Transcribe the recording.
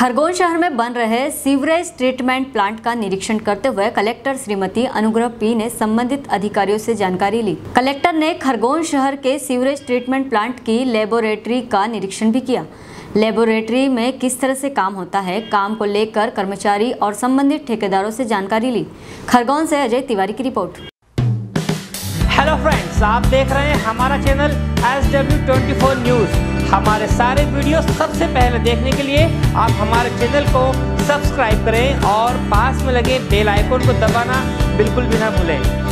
खरगोन शहर में बन रहे सीवरेज ट्रीटमेंट प्लांट का निरीक्षण करते हुए कलेक्टर श्रीमती अनुग्रह पी ने संबंधित अधिकारियों से जानकारी ली। कलेक्टर ने खरगोन शहर के सीवरेज ट्रीटमेंट प्लांट की लेबोरेटरी का निरीक्षण भी किया। लेबोरेटरी में किस तरह से काम होता है, काम को लेकर कर्मचारी और संबंधित ठेकेदारों से जानकारी ली। खरगोन से अजय तिवारी की रिपोर्ट। हेलो फ्रेंड्स, आप देख रहे हैं हमारा चैनल SW24 न्यूज़। हमारे सारे वीडियो सबसे पहले देखने के लिए आप हमारे चैनल को सब्सक्राइब करें और पास में लगे बेल आइकन को दबाना बिल्कुल भी ना भूलें।